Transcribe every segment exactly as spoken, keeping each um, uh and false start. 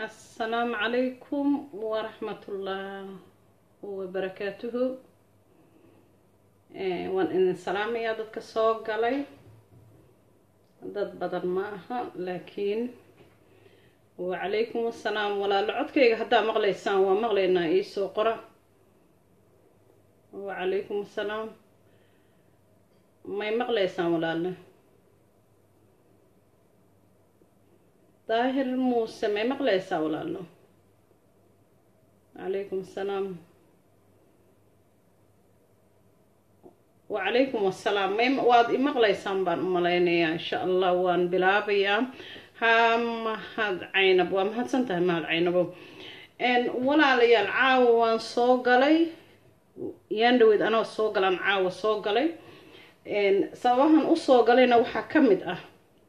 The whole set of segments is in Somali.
السلام عليكم ورحمة الله وبركاته. وان إن السلام يا دتك سوق علي dad badan ma aha laakiin وعليكم السلام ولا لعدكيga hadaa maqlaysaan waa maqlaynaa ii soo qora وعليكم السلام may maqlaysaan walaalna daahir muuse may maqlaysaa walaalno عليكم السلام وعليكم السلام ما واد مقليسان بان ملينيا ان شاء الله وان بلابيا ها ما هاد عينب وما هاد سنته ما هاد عينب ان ولا ليال عاو وان سو غلي يندويد انا سو غلان عاو سو غلي ان سببان u soo galayna waxa kamid ah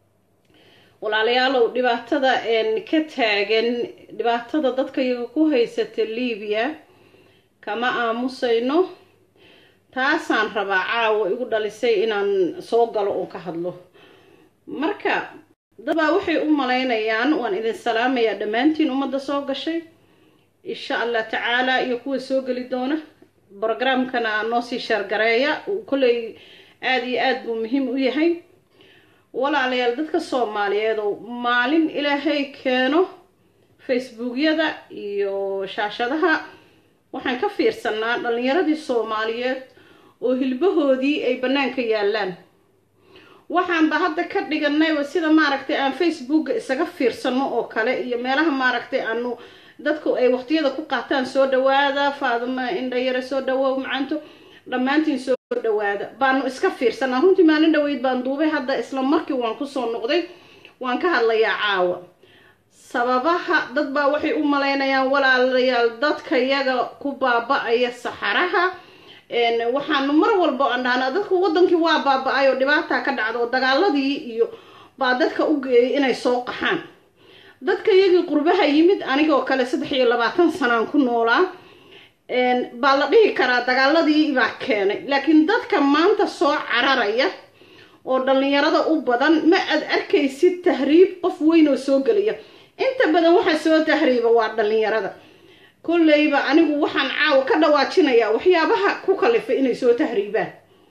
walaalayaal dhibaatada in ka taagan dhibaatada dadka iyaga ku haysata Liibiya kama aamusayno taasaan rabaa caawa igu dhalisay inaan soo galo oo ka hadlo marka daba waxay u maleynayaan waan idin salaamayaa dhamaantiin umada soo gashay insha Allah taala iyo kuwa soo gali doona barnaamijkana noo sii share gareeya kulay aad iyo aad buu muhiim u yahay walaalayaal dadka Soomaaliyeed oo maalin Ilaahay keeno Facebook-yada iyo shaashadaha waxaan ka fiirsanaa dhalinyaradii Soomaaliyeed oo hilbahoodii ay banaanka yaalaan waxaan ba hadda ka dhiganay sida maaragtay aan Facebook isaga fiirsano oo kale iyo meelaha maaragtay aanu dadku ay waqtiyada ku qaataan soo dhawaada faaduma indha yara soo dhawow macaanto dhamaantiin soo dhawaada baanu iska fiirsanaa runtii maalin dhaweyd baan duubay hadda isla markii waan ku soo noqday waan ka hadlayaa caawa sababaha dad baa waxay u maleynayaan walaalayaal dadka iyaga ku baaba'aya saxaraha een waxaan mar walba aan dhahnaa dadku wadankii waa baaba'ay oo dhibaato ka dhacdo dagaaladii iyo baa dadka u geeyay inay soo qaxaan dadka iyaga qurbaha yimid aniga oo kale saddex iyo labaatan sano ku noolaa een baa la dhihi karaa dagaaladii baa keenay laakiin dadka maanta soo cararaya oo dhalinyarada u badan ma ad arkaysid tahriib qof weyn oo soo galaya inta badan waxa soo tahriiba waa dhalinyarada kullayba anigu waxaan caaw ka dhawaajinayaa waxyaabaha ku kalifay inay soo tahriibaan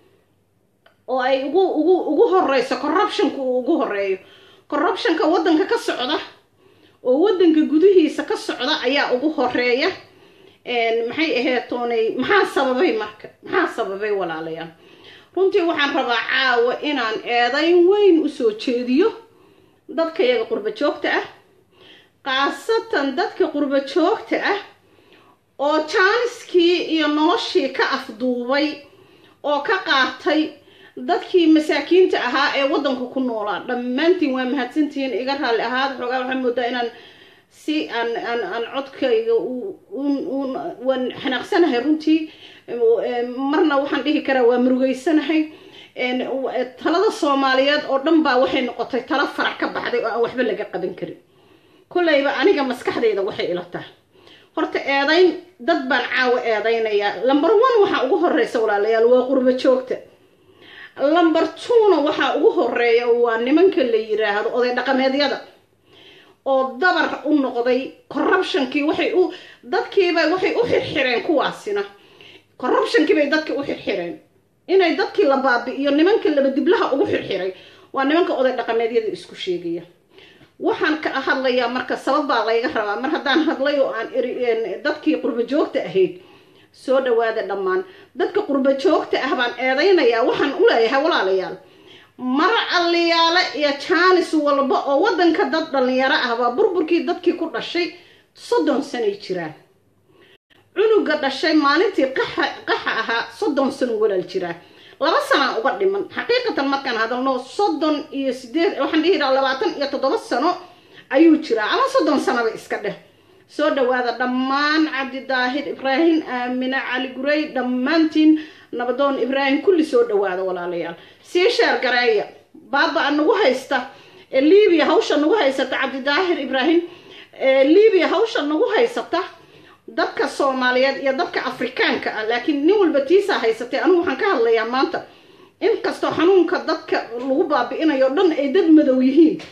oo ay ugu ugu ugu horeyso corruption-ku ugu horeeyo corruption-ka wadanka ka socda oo wadanka gudihiisa ka socda ayaa ugu horeeya een maxay ahayd toonay maxaa sababay marka maxaa sababay walaalayaal runtii waxaan rabaa caaw inaan eedayn weyn u soo jeediyo dadka iyaga qurba joogta ah qaasatan dadka qurba joogta ah oo jaaniskii iyo noloshii ka afduubay oo ka qaatay dadkii masaakiinta ahaa ee wadanka ku noolaa dhamaantiin waa mahadsantiin iga raali ahaad xogaa waxaan moodaa inaan si aan aan aan codkayga u wan xanaaqsanahay runtii marna waxaan dhihi karaa waa murugeysanahay een talada Soomaaliyeed oo dhan baa waxay noqotay tala farac ka baxday oo aan waxba laga qaban karin kullayba aniga maskaxdayda waxay ila tahay horta eedayn dad baan caawa eedaynaya number one waxa ugu horeysa walaalayaal waa qurba joogta number two na waxa ugu horeeya waa nimanka la yiraahdo oday dhaqameedyada oo dabar u noqday corruption-kii waxay u dadkiiba waxay u xirxireen kuwaasina corruption-kii bay dadkii u xirxireen inay dadkii la baabi'iyo nimanka laba diblaha ugu xirxiray waa nimanka oday dhaqameedyada isku sheegaya waxaan ka hadlayaa marka sabab baa la iga rabaa mar haddaan hadlay oo aan dadkii qurba joogta ahayd soo dhawaada dhammaan dadka qurba joogta ah baan eedaynayaa waxaan u leeyahay walaalayaal mar aliyaale iyo jaanis walba oo wadanka dad dhalinyaro ah baa burburkii dadkii ku dhashay soddon sano jiraan cunuga dhashay maalintii qaxa qaxa ahaa soddon sano walaal jiraa laba sano uga dhiman xaqiiqatan markaan hadalno soddon iyo sideed waxaan dhihi lahaa labaatan iyo toddoba sano ayuu jiraa ama soddon sano iska dheh soo dhawaada dhammaan Cabdi Daahir Ibrahim Aamina Cali Guray dhamaantiin nabadoon Ibrahim kulli soo dhawaada walaalayaal si share gareeya baaba anagu haysta Liibiya hawsha nagu haysata Cabdi Daahir Ibrahim Liibiya hawsha nagu haysata dadka Soomaaliyeed iyo dadka Afrikaanka ah laakiin nin walba tiisa haysatay anu waxaan ka hadlayaa maanta in kasto xanuunka dadka lagu baabi'inayo dhan ay dad madow yihiin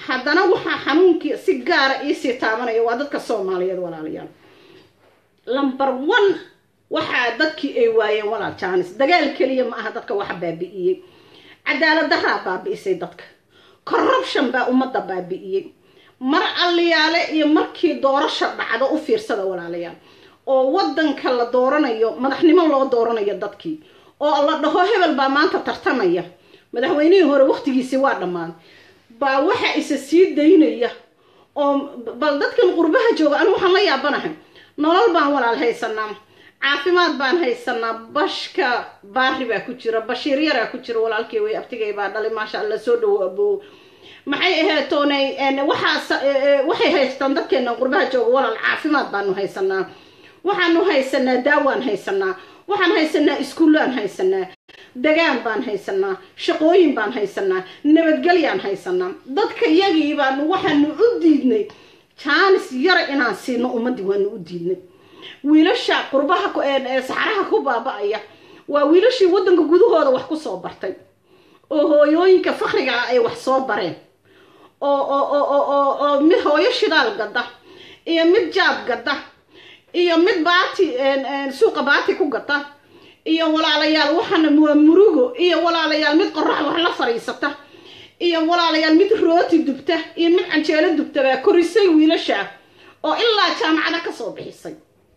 haddana waxaa xanuunkii si gaara iisii taabanaya waa dadka Soomaaliyeed walaalayaal number one waxaa dadkii ay waayeen walaal jaanis dagaal kaliya ma aha dadka waxa baabi'iyay cadaalad darra baabi'isay dadka corruption baa ummadda baabi'iyay mar aliyaale iyo markii doorasho dhacdo u fiirsada walaalayaal oo wadanka la dooranayo madaxnimo loo dooranayo dadkii oo la dhaho hebel baa maanta tartamaya madaxweynihii hore waqtigiisii waa dhamaan baa waxa isa sii daynaya oo bal dadkan qurbaha jooga anu waxaan la yaabanahay nolol baan walaal haysanaa caafimaad baan haysanaa bashka baari baa ku jira bashiir yara ku jira walaalkii way abtigay baa dhalay maasha Allah soo dhawaabo maxay ahaatoonay waxa waxay haystaan dadkeena qurbaha jooga walaal caafimaad baan haysanaa waxaanu haysanaa daawaan haysanaa waxaan haysanaa iskuulaan haysanaa degaan baan haysanaa shaqooyin baan haysanaa nabadgelyaan haysanaa dadka iyagii baan waxaanu u diidnay chance yara inaan siino ummadii waanu u diidnay wiilasha qurbaha ee saxaraha ku baaba'aya waa wiilashii wadanka gudahooda wax ku soo bartay oo hooyooyinka fakhriga ay wax soo bareen oo oo oo oo mid hooyo shidaal gada iyo mid jaab gada iyo mid baati suuqa baati ku gata iyo walaalayaal waxana murugo iyo walaalayaal mid qorax wax la fariisata iyo walaalayaal mid rooti dubta iyo mid canjeelo dubta baa korisay wiilasha oo ilaa jaamacada ka soo bixisay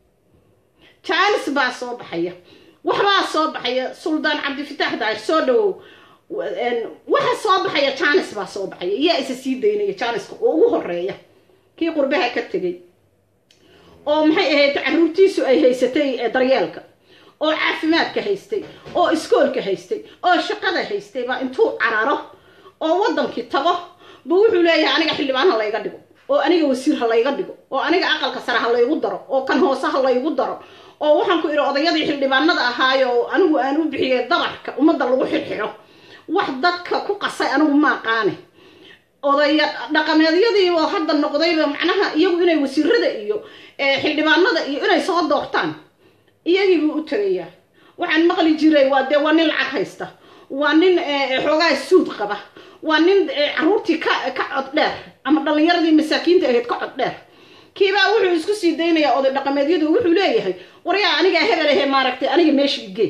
chance baa soo baxaya waxbaa soo baxaya suldaan cabdifataax daahir soo dhawow waxa soo baxaya chance baa soo baxaya yaa isa sii daynaya chance oo ugu horeeya kii qurbaha ka tagay oo maxay ahayd caruurtiisu ay haysatay daryeelka oo caafimaadka haystay oo iskoolka haystay oo shaqada haystay baa intuu cararo oo wadankii tago buu wuxuu leeyahay aniga xildhibaan ha layga dhigo oo aniga wasiir ha layga dhigo oo aniga aqalka sare ha laygu daro oo kan hoose ha laygu daro oo waxaan ku iri odayadii xildhibaanada ahaayo anigu aan u bixiyay dabarka ummadda lagu xirxiro wax dadka ku qasay anigu ma aqaane odaya dhaqameedyadii oo hadda noqdayba macnaha iyagu inay wasiirada iyo xildhibaanada iyo inay soo doortaan iyagii buu u tagayaa waxaan maqli jiray waa de waa nin lacag haysta waa nin xoogaa suud qaba waa nin caruurtii ka ka cod dheer ama dhalinyaradii masaakiinta ahayd ka cod dheer kiiba wuxuu isku sii daynayaa oday dhaqameedyadu wuxuu leeyahay waryaa aniga hebel ah maaragtay aniga meesha igey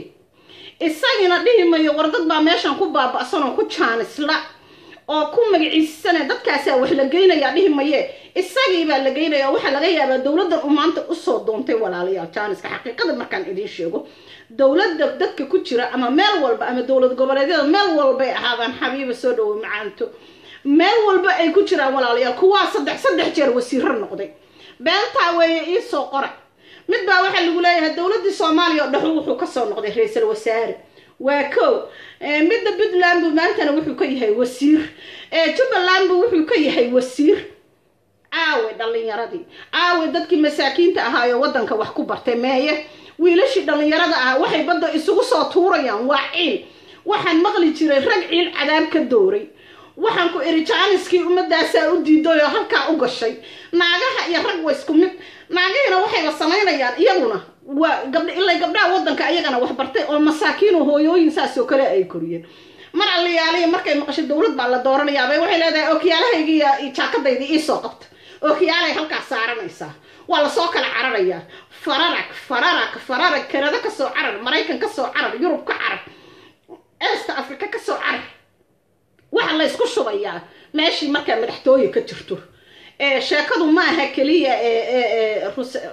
isagina dhihimayo war dad baa meeshan ku baaba'san oo ku jaanisla oo ku magaciisana dadkaas wax la geynaya dhihimaye isagii baa la geynaya waxa laga yaabaa dawladda u maanta u soo doontay walaalayaal jaaniska xaqiiqada markaan idin sheego dawladda dadka ku jira ama meel walba ama dawlad goboleedyada meel walba ay ahaadaan xabiiba soo dhawo macaanto meel walba ay ku jiraan walaalayaal kuwa saddex saddex jeer wasiir noqday beenta way ii soo qora mid baa waxa lagu leeyahay dawladda Soomaaliya oo dhaxu wuxuu ka soo noqday ra'iisul wasaare waa ko midda Puntland maantana wuxuu ka yahay wasiir ee Jubaland wuxuu ka yahay wasiir aawe dhalinyaradii aawe dadkii masaakiinta ahaayo wadanka wax ku bartay meeye wiilashii dhalinyarada ah waxay badda isugu soo tuurayaan waa ciil waxaan maqli jiray rag ciil cadaab ka dooray waxaan ku iri jaaniskii ummadaas u diiday oo halka u gashay naagaha iyo rag way isku mid naagahina waxay sameynayaan iyaguna waa gabdha ilaa gabdhaha wadanka iyagana wax bartay oo masaakiin oo hooyooyin saas oo kale ay koriyeen mar aliyaaliye markay maqashay dawlad baa la dooranayaa bay waxay leedahay ookiyaalahayga iyo jaakadayda ii soo qabta ookiyaalay halka saaranaysa waa la soo kala cararaya fararak fararak fararak Kanada ka soo carar Mareykan ka soo carar Yurub ka carar East Africa ka soo carar waxa la isku shubayaa meeshii marka madaxtooye ka jirto ee sheekadu ma aha kaliya ee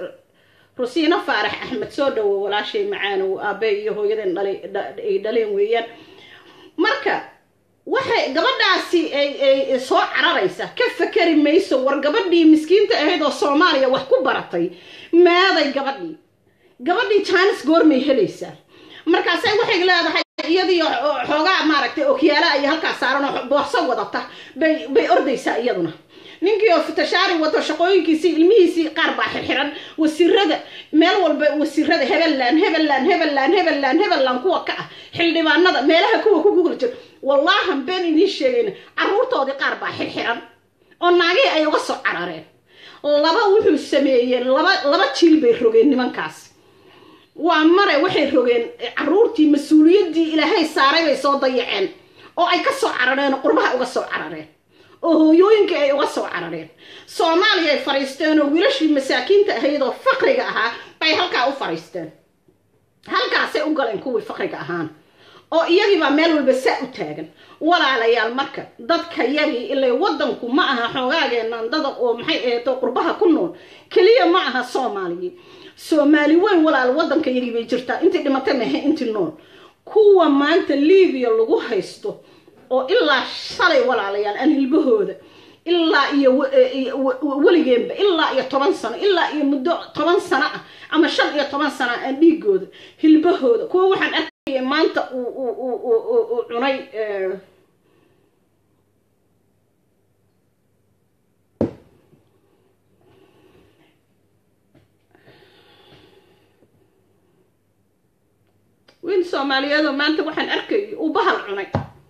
Rusiina Faarax Axmed soo dhawo walaashay macaan oo aabay iyo hooyadan dhalay ay dhaleen weeyaan marka waxay gabadhaasi ay soo cararaysa ka fakari mayso war gabadhii miskiinta ahayd oo Soomaaliya wax ku baratay maaday gabadhii gabadhii chance goormay helaysaa markaas ay waxay leedahay iyadii xoogaa maaragtay ookiyaala ay halka saaran oo boorso wadata bay bay ordaysaa iyaduna ninkii oo fitashaari wato shaqooyinkiisi ilmihiisi qaar baa xirxiran wasiirada meel walba wasiirada Hebeland Hebeland Hebeland Hebeland Hebeland kuwa ka ah xildhibaanada meelaha kuwa ku Google jir wallahi been idin sheegayna caruurtoodii qaar baa xirxiran oo naagay ay uga soo carareen laba wuxuu sameeyeen laba laba jiil bay rogeen nimankaas waa mare waxay rogeen caruurtii mas'uuliyadii Ilaahay saaray bay soo dayaceen oo ay ka soo carareen qurbaha uga soo carareen oo hooyooyinka ay uga soo carareen Soomaaliya ay fariisteen oo wiilashii masaakiinta ahayd oo faqriga ahaa bay halkaa u fariisteen halkaasay u galeen kuwii faqriga ahaan oo iyagii baa meel walba saa u taagan walaalayaal marka dadka yagii ilaa wadanku ma aha xoogaageena dad oo maxay eeto qurbaha ku nool kaliya ma aha Soomaaliya Soomaali weyn walaal wadanka yagii bay jirtaa intii dhimatay ma ahayn intii nool kuwa maanta Liibiya lagu haysto oo ilaa shalay walaalayaal aan hilbahooda ilaa iyo waligeenba ilaa iyo toban sano ilaa iyo muddo toban sano ah ama shan iyo toban sano aan dhiigooda hilbahooda kuwa waxaan arkay maanta uu uu uu cunay wiil Soomaaliyeed oo maanta waxaan arkay uu bahal cunay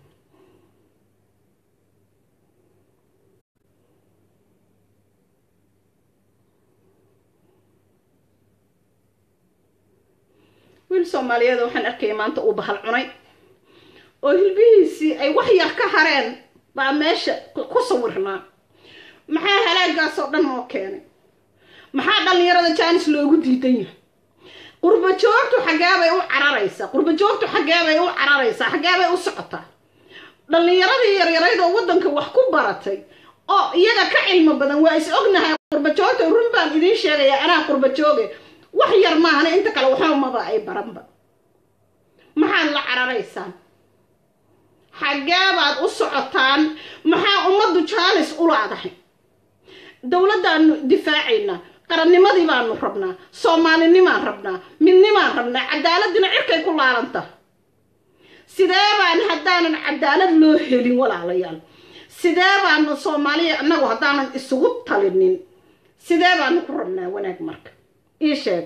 wiil Soomaaliyeed waxaan arkay maanta uu bahal cunay oo hilbihiisi ay wax yar ka hareen baa meesha ku sawirnaa maxaa halaagaas oo dhan oo keenay maxaa dhalinyarada Jaanis loogu diidan yahay qurba joogtu xagaabay u cararaysa qurba joogtu xagaabay u cararaysa xagaabay u socotaa dhalinyarada yaryarayd oo wadanka wax ku baratay oo iyaga ka cilmi badan waa is ognahay qurba joogtu run baan idin sheegaya anaa qurba jooge wax yar ma ahna inta kale waxa ma ba ay baranba maxaa la cararaysaan xagaabaad u socotaan maxaa ummadu Jaanis u laadahay dawladdan difaacina qarannimadii baanu rabnaa Soomaalinimaan rabnaa midnimaan rabnaa cadaaladina cirkay ku laalanta sidee baan haddaanan cadaalad loo helin walaalayaal sidee baan Soomaaliya annagu haddaanan isugu talinin sidee baan ku rabnaa wanaag marka ii sheeg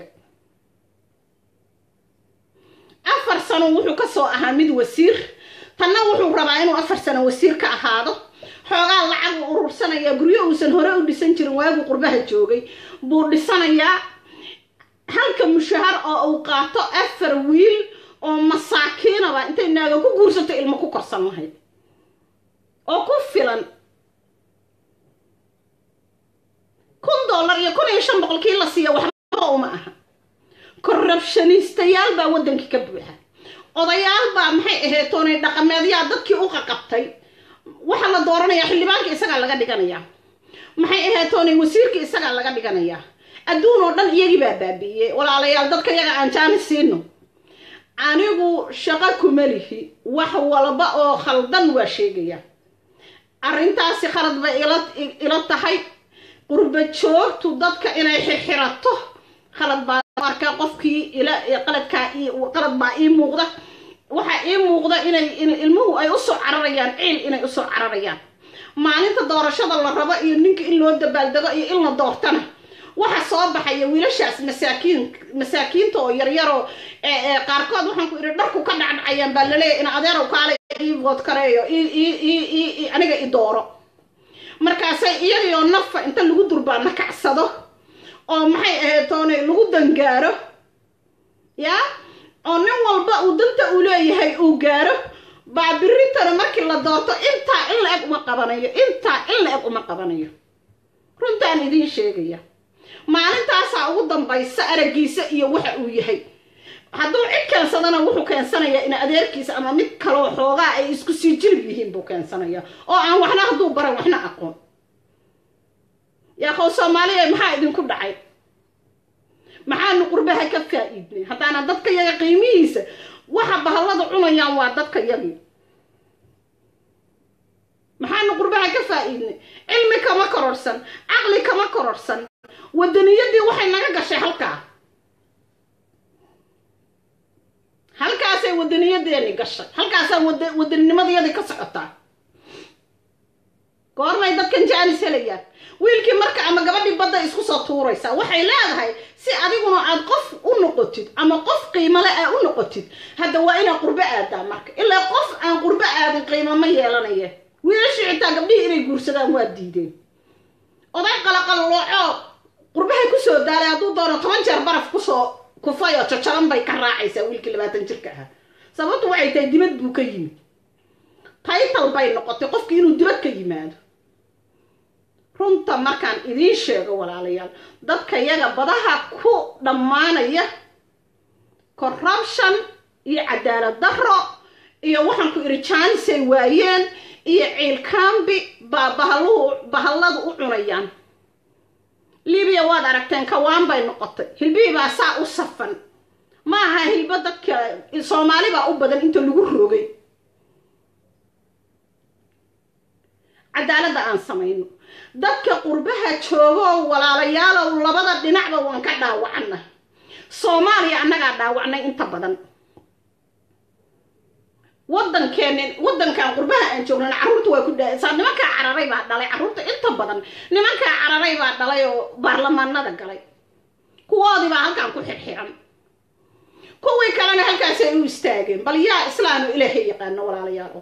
afar sano wuxuu ka soo ahaa mid wasiir tanna wuxuu rabaa inuu afar sano wasiir ka ahaado xoogaa lacag urursanaya guryo uusan hore u dhisan jirin waagu qurbaha joogay buu dhisanayaa halka mushahar oo uu qaato afar wiil oo masaakiinaba intay naaga ku guursato ilmo ku korsan lahayd oo ku filan kun dollar iyo kun iyo shan boqol kii la siiyo waxba uma aha corruptionistayaal baa wadankii ka buuxa odayaal baa maxay ahayd toonay dhaqameedyaa dadkii u qaqabtay waxa la dooranayaa xildhibaanka isaga laga dhiganayaa maxay ahayd toonay wasiirka isaga laga dhiganayaa adduun oo dhan iyagii baa baabiiyay walaalayaal dadka yaga aan Jaanis siino anigu shaqo kuma lihi wax walba oo khaldan waa sheegaya arrintaasi khalad bay ila ila tahay qurba joogtu dadka inay xirxirato khalad baa marka qofkii ila qaladka qalad baa ii muuqda waxa ii muuqda inay ilmuhu ay u soo cararayaan ciil inay u soo cararayaan maalinta doorashada la rabo iyo ninka in loo dabaaldego iyo in la doortana waxa soo baxaya wiilashaas masaakiin masaakiinta oo yar yar oo ee qaarkood waxaan ku iri dharku ka dhacdhacayaan baa la leeyahay in adeer oo kaale ii vote kareeyo ii aniga i dooro markaasay iyagoo nafa inta lagu durbaana kacsado oo maxay ahayd toonay lagu dangaaro ya oo nin walba uu danta u leeyahay uu gaaro baa birritana markii la doorto inta in la eg uma qabanayo inta in la eg uma qabanayo runtaan idin sheegaya maalintaas ugu dambaysa aragiisa iyo waxa uu yahay hadduu cid keensadana wuxuu keensanayaa in adeerkiisa ama mid kale oo xoogaa ay isku sii jilib yihiin buu keensanayaa oo aan waxna hadduu baran waxna aqoon yaa qof Soomaaliya maxaa idinku dhacay maxaanu qurbaha ka faa'iidnay hadana dadka yaga qiimihiisa waxa bahallada cunayaan waa dadka yagi maxaanu qurbaha ka faa'iidnay cilmi kama kororsan aqli kama kororsan wadaniyadii waxay naga gashay halka halkaasay wadaniyadeeni gashay halkaasay wadannimadiisa ka socotaa goormay dadkan Jaanis helayaan wiilkii marka ama gabadhii badda isku soo tuuraysa waxay leedahay si adiguna aad qof u noqotid ama qof qiimo leh aad u noqotid hadda waa ina qurba aadaa marka ilaa qof aan qurba aadin qiimo ma yeelanayo wiilashii xitaa gabdhii inay guursadaan waa diideen oday qalaqal looco qurbahay ku soo daalay hadduu doono toban jeer baraf ku soo kufayo jajaban bay ka raacaysaa wiilkii labaatan jirka ah sababtu waxay tahay dibad buu ka yimid title bay noqotay qofkii inuu dibad ka yimaado runta markaan idiin sheego walaalayaal dadka yaga badaha ku dhammaanaya corruption iyo cadaalad darro iyo waxaan ku iri jaanisay waayeen iyo ciilkaambi baa bahaluhu bahalladu u cunayaan libiya waad aragteen kawaan bay noqotay hilbii baa saa u safan ma aha hilba dadka Soomaali baa u badan inta lagu roogay cadaalada aan samayno dadka qurbaha joogo walaalayaal oo labada dhinacba waan ka dhaawacna Soomaaliya anaga dhaawacnay inta badan waddankeena waddankan qurbaha aan joogno carruurtu way ku dhaasay nimanka cararay baa dhalay carruurta inta badan nimanka cararay baa dhalay oo baarlamaanada galay kuwoodii baa halkan ku xirxiran kuwii kalena halkaas ay u istaageen bal yaa islaanu ilaahay yaqaan walaalayaal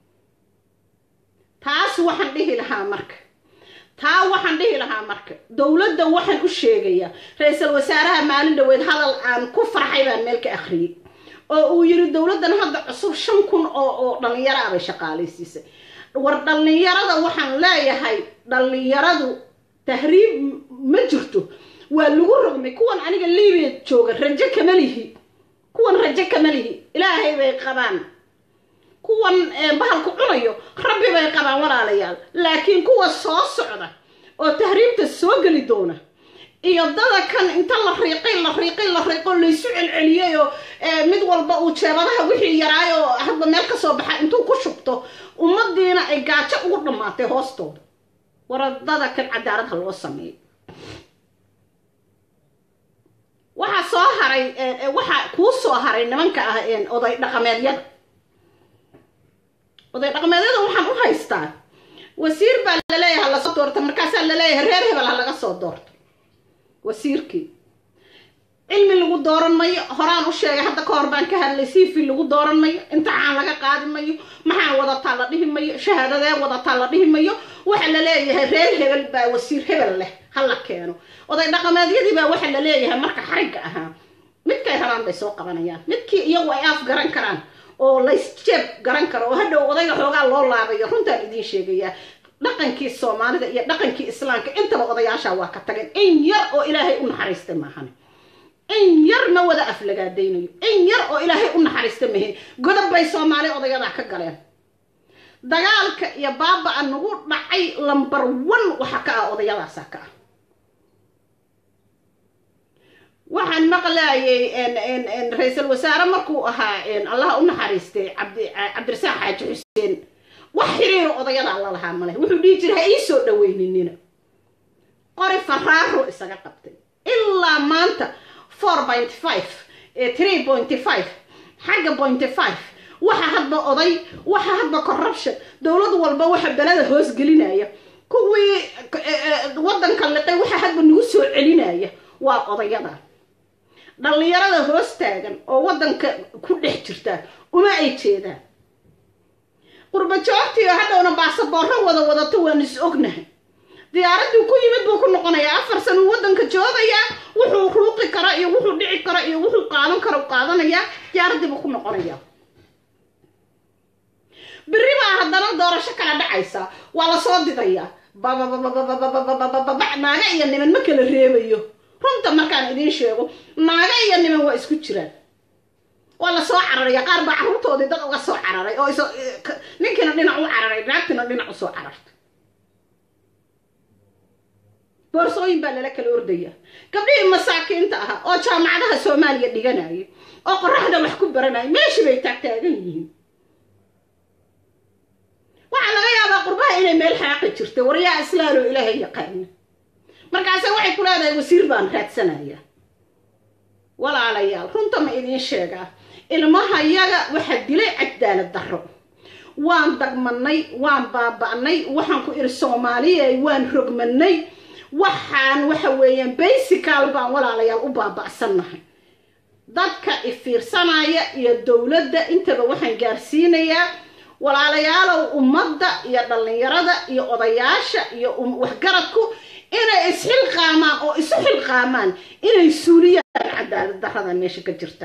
taas waxaan dhihi lahaa marka taa waxaan dhihi lahaa marka dawladda waxaan u sheegayaa ra'iisul wasaaraha maalin dhaweed hadal aan ku farxay baan meel ka akhriyay oo uu yiri dawladdan hadda cusub shan kun oo oo dhalinyaro ah shaqaaleysiisay war dhalinyarada waxaan leeyahay dhalinyaradu tahriib ma jirto waa lagu rogmay kuwan aniga Liibiya jooga rajo kama lihi kuwan rajo kama lihi ilaahay bay qabaan kuwan bahalku cunayo rabbi bay qabaan walaalayaal laakiin kuwa soo socda oo tahriibta soo gali doona iyo dada kan inta la riiqay la riiqay la riiqo la isu celceliyay oo mid walba uu jeebadaha wixii yaraayo hadba meel ka soo baxa intuu ku shubto ummadiina ay gaajo ugu dhamaatay hoostooda waradada kan cadaalad loo sameeyo waxa soo haray waxa ku soo haray nimanka ah een oday dhaqameedyada oday dhaqameedyada waxaan u haystaa wasiir baa la leeyahay la soo doorto markaas la leeyahay reer hebel laga soo doorto wasiirkii cilmi lagu dooran mayo horaan u sheegay hadda ka hor baan ka hadlay siifi lagu dooran mayo imtixaan laga qaadi mayo maxaa wadataa la dhihi mayo shahaadada wadataa la dhihi mayo waxa la leeyahay reer hebel baa wasiir hebel leh hala keeno oday dhaqameedyadii baa waxa la leeyahay marka xariga ahaa midkay rabaan bay soo qabanayaan midkii iyagu ay af garan karaan oo la isjeeb garan karo oo hadhow odayga xoogaa loo laabayo runtaan idiin sheegayaa dhaqankii Soomaalida iyo dhaqankii Islaamka intaba odayaasha waa ka tageen in yar oo Ilaahay u naxariistay maahan in yar ma wada aflagaadeynayo in yar oo Ilaahay u naxariistay maahan godob bay Soomaali odayada ka galeen dagaalka iyo baaba anagu dhacay lambar one waxa ka ah odayadaas ka ah waxaan maqlaayay in in in ra'iisul wasaare markuu ahaa in Allah u naxariistay Cabdi Cabdirasaaq Xaaji Xuseen wax xiriir odayada Allah lahaa malay wuxuu dhigi jiray ay soo dhaweynina qori faraaro isaga qabtay ilaa maanta four point five ee three point five xagga point five waxa hadba oday waxa hadba corruption dawlad walba waxa balada hoos gelinaya kuwii wadanka liqay waxa hadba nagu soo celinaya waa odayada dhalinyarada hoos taagan oo wadanka ku dhex jirta uma ay jeedaan qurba joogtii hadhowna baasaboorro wada wadato waan is ognahay diyaaraddu ku yimid buu ku noqonayaa afar sano wadanka joogaya wuxuu ruuqi kara iyo wuxuu dhici kara iyo wuxuu qaadan kara qaadanaya diyaaraddu buu ku noqonayaa biriba haddana doorasho kala dhacaysa waa la soo didaya baba baba baba naaga iyo niman ma kala reebayo runta markaan idiin sheego naaga iyo niman waa isku jiraan waa la soo cararay qaar baa carruurtoodii dad uga soo cararay oo iso ninkina dhinac u cararay naagtina dhinac u soo carartay boorsooyin baa lala kala ordaya gabdhihii masaakiinta ah oo jaamacadaha Soomaaliya dhiganayay oo qorraxda wax ku baranay meeshii bay taagtaagan yihiin waxa laga yaabaa qurbaha inay meel xaaqi jirtay wariyaa islaano Ilaahay yaqaan markaas waxay ku leedahay wasiir baan raadsanaya walaalayaal runta ma idin sheegaa ilmaha yaga waxa dilay cadaalad darro waan dagmanay waan baaba'nay waxaan ku iri Soomaaliya waan rogmanay waxaan waxa weeyaan basical baan walaalayaal u baaba'sanahay dadka ifiirsanaya iyo dawladda intaba waxaan gaarsiinayaa walaalayaal ummadda iyo dhalinyarada iyo odayaasha iyo waxgaradku inay isxilqaamaan oo isu xilqaamaan inay suuliyaan cadaalad darrada meesha ka jirta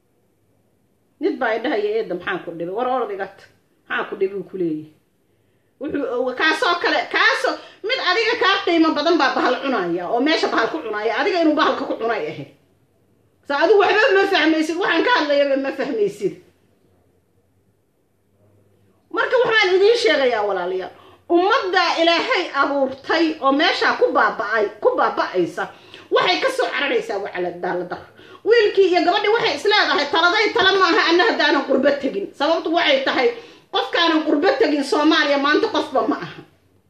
nid baa idhahay eedda maxaan ku dhibay war ordaygat maxaan ku dhibay ku leeyahay kaasoo kale kaasoo mid adiga kaa qiimo badan baa bahal cunaya oo meesha bahal ku cunaya adiga inuu bahalka ku cunay ahayd saa adigu waxba ma fahmaysid waxaan ka hadlayaba ma fahmaysid marka waxaan idiin sheegayaa walaalayaal ummadda ilaahay abuurtay oo meesha ku baaba'ay ku baaba'aysa waxay ka soo cararaysaa wacala daalada wiilkii iyo gabadhii waxay isleedahay taladay tala maaha annaga hadaanan qurba tegin sababtu waxay tahay qofkaanan qurba tegin Soomaaliya maanta qofba ma aha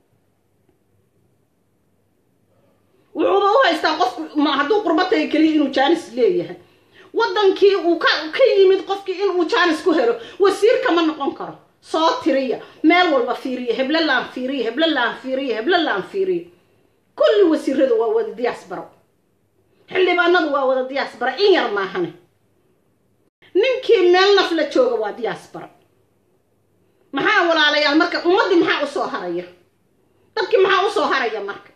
wuxuu u haystaa qof ma hadduu qurba tagay kaliya inuu jaanis leeyahay wadankii uu ka ka yimid qofkii inuu jaanis ku helo wasiir kama noqon karo soo tiriya meel walba fiiriya hebla laan fiiriya hebla laan fiiriya hebla laan fiiriya kulli wasiiradu waa wada diaspora xildhibaanadu waa wada diaspora in yar maahane ninkii meel naf la jooga waa diaspora maxaa walaalayaal marka ummadii maxaa u soo haraya dadkii maxaa u soo haraya marka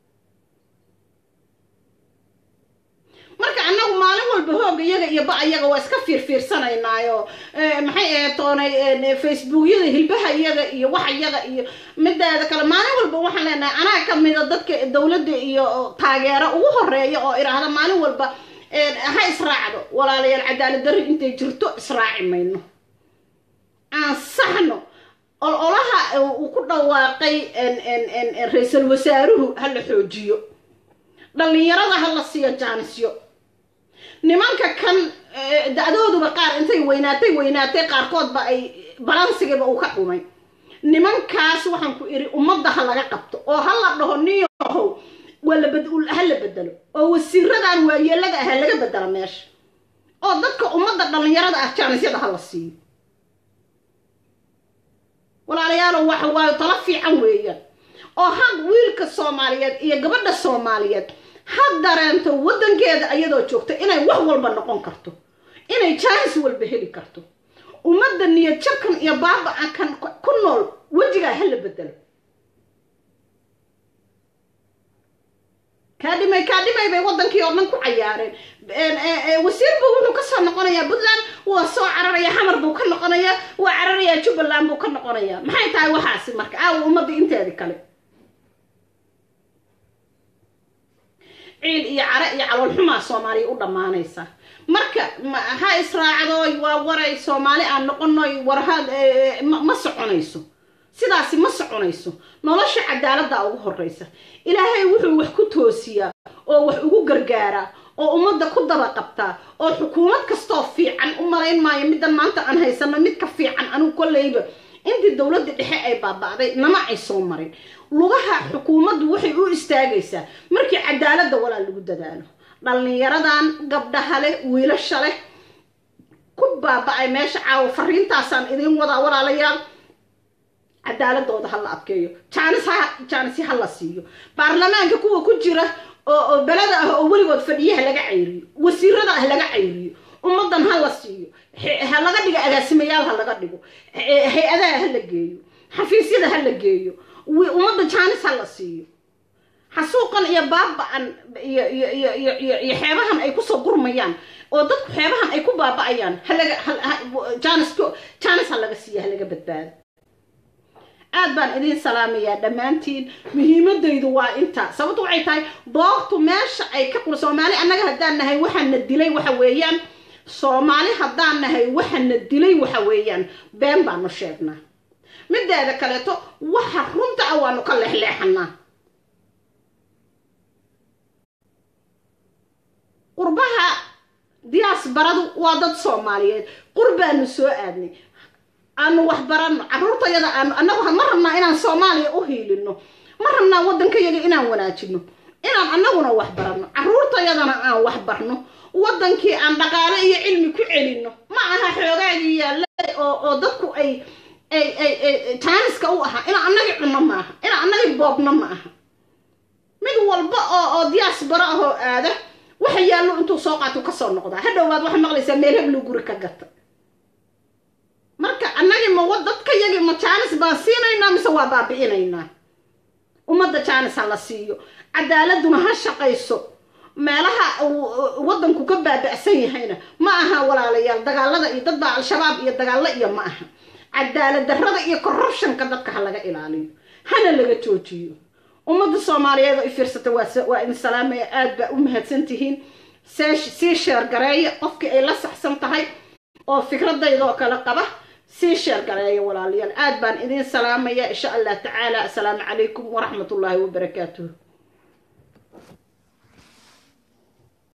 marka anagu maalin walba hoog iyaga iyo ba iyaga waa iska fiirfiirsanaynaayoo maxay ahayd toonay facebookyada hilbaha iyaga iyo wax iyaga iyo midaada kale maalin walba waxaan leenahay anaa ka mid ah dadka dawladda iyo taageero ugu horeeya oo iraahda maalin walba ha israacdo walaalayaal cadaalad darri intay jirto israaci mayno aan saxno ololaha uu ku dhawaaqay ra'iisul wasaaruhu hal xoojiyo dhalinyarada hal la siiyo jaanisyo nimanka kan da'dooduba qaar intay weynaatay weynaatay qaarkood ba ay balansiga uu ka dhumay nimankaas waxaan ku iri ummadda ha laga qabto oo hal la dhaho niyahow wala badul hal la bedelo oo wasiiradan waayeelada ah laga bedelo meesha oo dadka ummadda dhalinyarada ah jaanisyada hal la siiyo walaalayaal waxa waa tala fiican weeyaan oo had wiilka Soomaaliyeed iyo gabadha Soomaaliyeed had dareento wadankeeda ayadoo joogta inay wax walba noqon karto inay chance walba heli karto ummadda niyad jabkan iyo baaba'an kan ku nool wajiga hal bedelo kaadimay kaadimay bay wadankii oo dhan ku cayaareen ee wasiirba wuxuu ka soo noqonayaa Puntland waa soo cararaya xamar buu ka noqonayaa waa cararaya Jubbaland buu ka noqonayaa maxay tahay waxaasi marka aa ummadda inteeda kale ciil iyo cara iyo calool xumaa Soomaaliya u dhamaanaysa marka ha israacdo waa waray Soomaali aan noqonoy warhad ma soconayso sidaasi ma soconayso nolosha cadaaladda ugu horeysa ilaahay wuxuu wax ku toosiyaa oo wax ugu gargaara oo ummadda ku daba qabta oo xukuumad kasto fiican u marayn maayo midan maanta aan haysano mid ka fiican anu koleyba intii dawladda dhexe ay baabaaday nama ay soo marin lugaha xukuumaddu waxay u istaagaysaa markii cadaaladda walaal lagu dadaalo dhalinyaradan gabdhaha leh wiilasha leh ku baaba'ay meesha caaw fariintaasan idin wada walaalayaal cadaaladooda hal la adkeeyo jaanis ha jaanis ha la siiyo baarlamaanka kuwa ku jira oo balada ah oo waligood fadhiyaha laga cayriyo wasiirada ah laga cayriyo ummadan ha la siiyo ha laga dhigo agaasimayaal ha laga dhigo hay'adaha ha la geeyo xafiisyada ha la geeyo ummadda jaanis ha la siiyo xasuuqan iyo baaba'an iyo iyo iyo iyo xeebahan ay ku soo gurmayaan oo dadku xeebahan ay ku baaba'ayaan ha laga jaanis jaanis ha laga siiyo ha laga badbaado aad baan idin salaamayaa dhamaantiin muhiimadaydu waa inta sababtu waxay tahay boogtu meesha ay ka qul Soomaali annaga hadaan nahay waxana dilay waxa weeyaan Soomaali hadaan nahay waxana dilay waxa weeyaan been baanu sheegnaa mideeda kaleeto waxa runta ah waanu ka leexleexnaa qurbaha diaasbaradu waa dad Soomaaliyeed qurbaanu soo aadnay aanu wax baran carruurtayada aan anagu ma rabnaa inaan Soomaaliya u hiilino ma rabnaa wadankayaga inaan wanaajino inaan anaguna wax barano carruurtayadana aan wax barno wadankii aan dhaqaale iyo cilmi ku celino ma aha xoogaagi yaala oo oo dadku ay ay ay taaniska u aha ina anaga cunno ma aha ina anaga boobno ma aha mid walba oo oo diaspora ah oo aada waxa yaalo intuu soo qaato ka soo noqda hadhowad waxa maqlaysaa meel heblu guri ka gata marka annaga ma wadadka yaga ma jaanis baan siinayna mise waa baabi'inayna ummadda jaanis la siiyo cadaaladuna ha shaqayso meelaha wadanku ka baaba'san yahayna ma aha walaalayaal dagaalada iyo dadba al-shabaab iyo dagaalo iyo ma aha cadaalad darrada iyo corruptionka dadka ha laga ilaaliyo hana laga joojiyo ummadda Soomaaliyeed oo fiirsata waa in salaamay aad ba u mahadsantihiin sii sheer gareeyo qofkii ay la saxsan tahay oo fikradayda oo kala qaba sii sheer gareeyo walaalayaal aad baan idin salaamaya insha Allah tacaala assalaamu calaykum wa rahmatullaahi wa barakaatuh